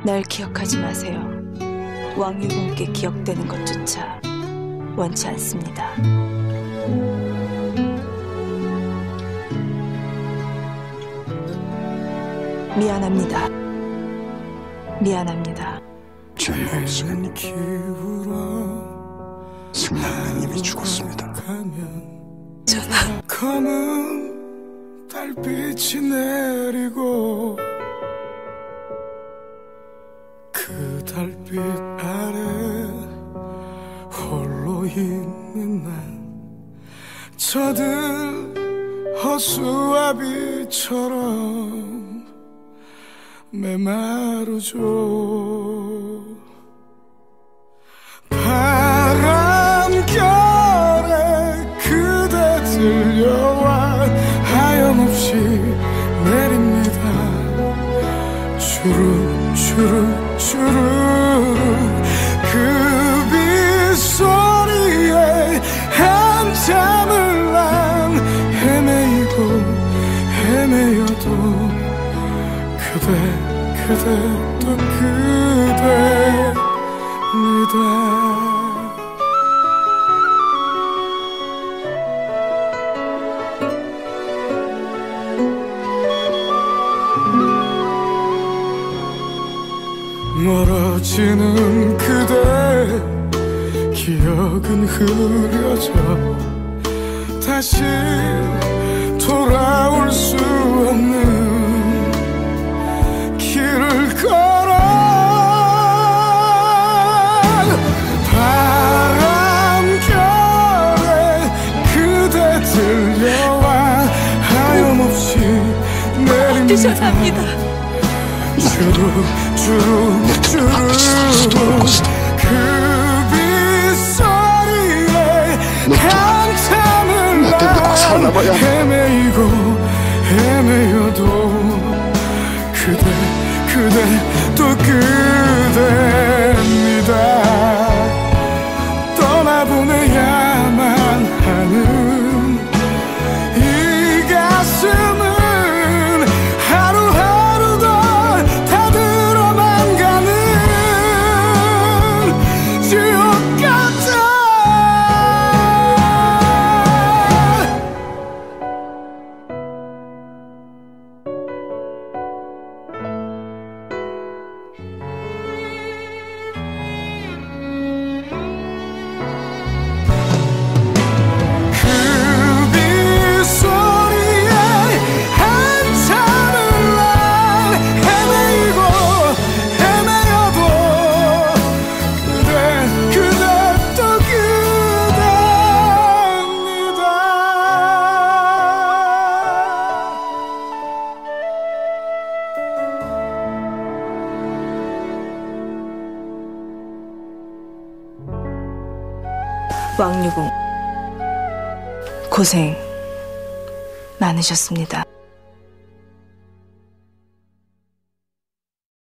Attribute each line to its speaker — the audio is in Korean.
Speaker 1: 날 기억하지 마세요. 왕유군께 기억되는 것조차 원치 않습니다. 미안합니다. 미안합니다.
Speaker 2: 제 머릿속엔 승낙은 이미 죽었습니다.
Speaker 1: 전하.
Speaker 3: 검은 달빛이 내리고 그 달빛 아래 홀로 있는 난 저들 허수아비처럼 메마르죠. 바람결에 그대 들려와 하염없이 내립니다. 주룩주룩 주룩 그 빗소리에 한참을 난 헤매이고 헤매여도 그대 또 그대입니다. 멀어지는 그대 기억은 흐려져 다시 돌아올 수 없는 길을 걸어 바람결에 그대 들려와 하염없이 내립니다.
Speaker 1: 죄송합니다.
Speaker 3: 주룩 그 빗소리에 한참을 난 헤매이고 헤매여도 그대 또 그대입니다. 떠나보내야만 하는 이 가슴은 하루하루 더 타들어만 가는 지옥 같아.
Speaker 1: 왕유궁 고생 많으셨습니다.